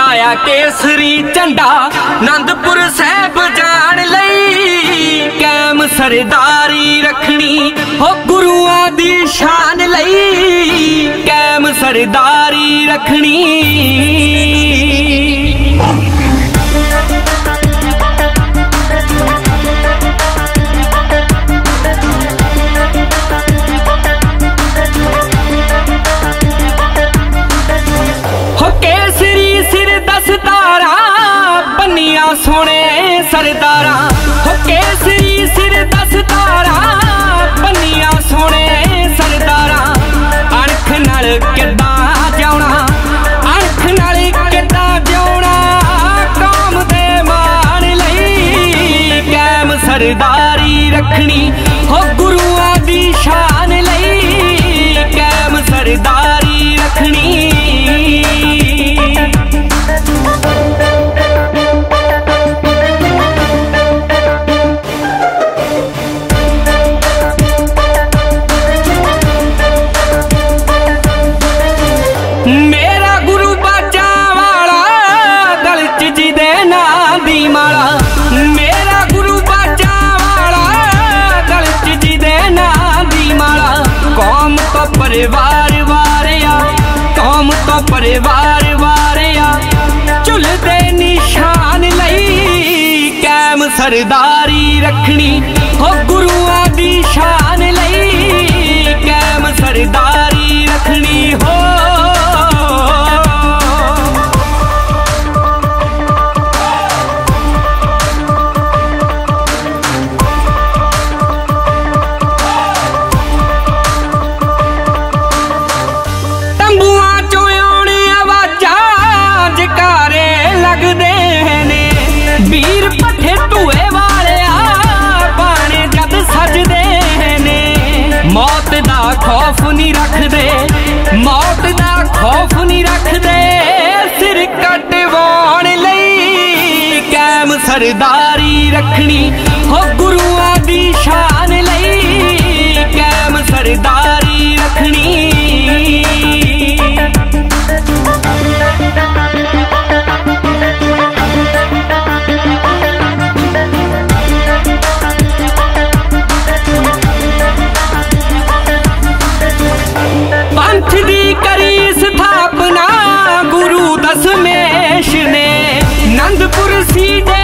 लहराया केसरी झंडा आनंदपुर साहब जान लई कैम सरदारी रखनी हो गुरुआं दी शान लई कैम सरदारी रखनी। सोने सरदारा हो केसरी सिर दस्तारा बनिया सोने सरदारा अणख नाल किदां जाउणा अणख नाल किदां जाउणा कौम दे मान लई कैम सरदारी रखनी हो गुरुआं दी शान लई कैम सरदारी रखनी। मेरा गुरु बाजा वाला गल च जिदे नां दी माला मेरा गुरु बाजा वाला गल च जिदे नां दी माला कौम तो परिवार वारिया कौम तो परिवार वारिया झुलदे निशान लई कैम सरदारी रखनी हो गुरुआं दी शान लई कैम सरदारी रखनी हो। वीर पट्ठे धुए वाले पाने जद सजदे ने मौत दा खौफ नहीं रखदे मौत दा खौफ नहीं रखदे सिर कटवाउण लई कैम सरदारी रखनी हो गुरुआं दी शान लई कैम सरदारी रखनी। पंथ दी करी स्थापना गुरु दशमेश ने आनंदपुर सीधे